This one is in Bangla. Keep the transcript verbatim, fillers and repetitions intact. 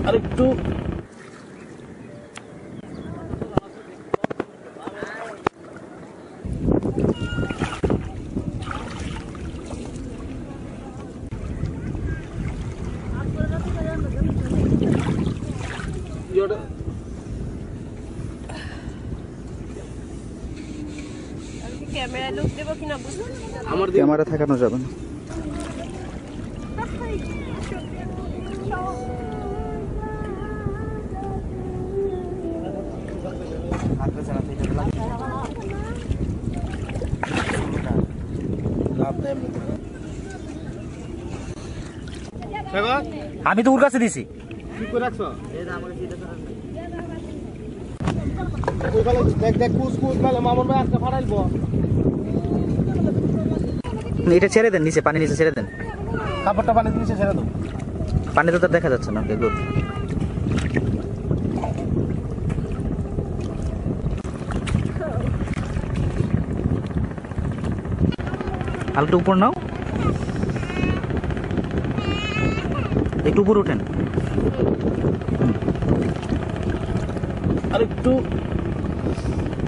আরেকটু ক্যামেরা লুক দেব কিনা বুঝতে আমার ক্যামেরা থাকানো যাবে না। আমি তো ওর কাছে দিছি। কি করে রাখছো? এই যে আমাকে সিটা ধরে ওইখানে দেখ দেখ কুস কুস মানে মামুন ভাই আজকে ফাড়াইবো। এটা ছেড়ে দেন, নিচে পানি নিচে ছেড়ে দেন। কাপড়টা পানিতে নিচে ছেড়ে দাও। পানিতে তো দেখা যাচ্ছে না। Okay good. হালকা উপর নাও, একটু উপর উঠেন। আরেকটু